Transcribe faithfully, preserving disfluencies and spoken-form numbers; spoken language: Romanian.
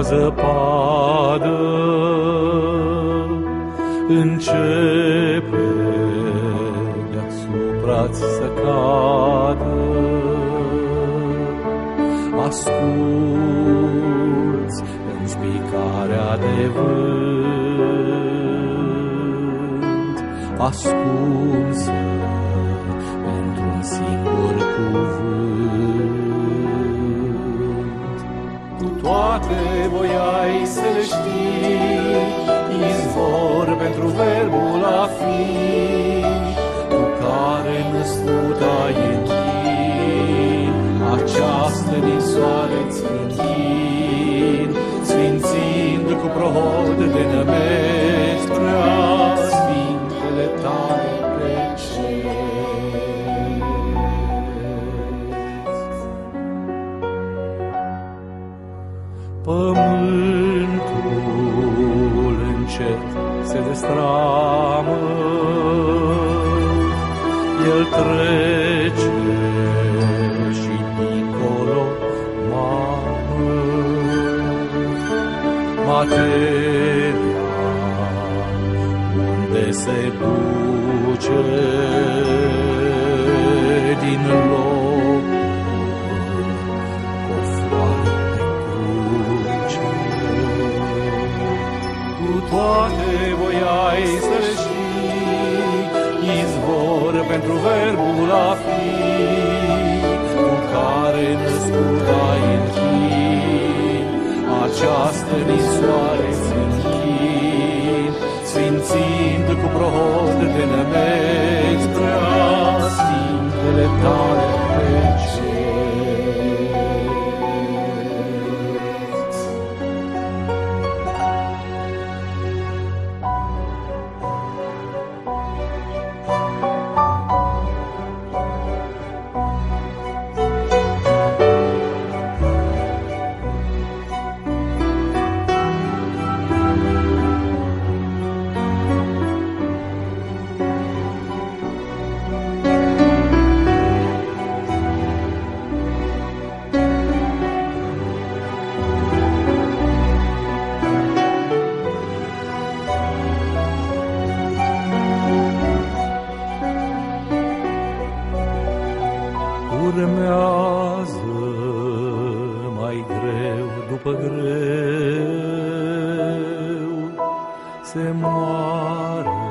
zăpadă începe deasupra-ți să cadă. Asculți în spicarea de vânt, ascunsă într-un singur cuvânt. Cu toate voiai să le știi, izvor pentru verbul a fi, cu care născut ai în chin, această ninsoare-ți închin, sfințind cu prohod de nămezi prea sfintele tale pe cerți. Pământul încet se destramă, el trece și dincolo mamă. Materia unde se duce din locul cofoare pe cruce. Cu toate voiai să le știi, izvor pentru verbul a fi, cu care născut ai în chin, această ninsoare-ți închin, sfințind cu prohod de nămezi prea sfintele tale pe cerți. Urmează mai greu după greu, se moare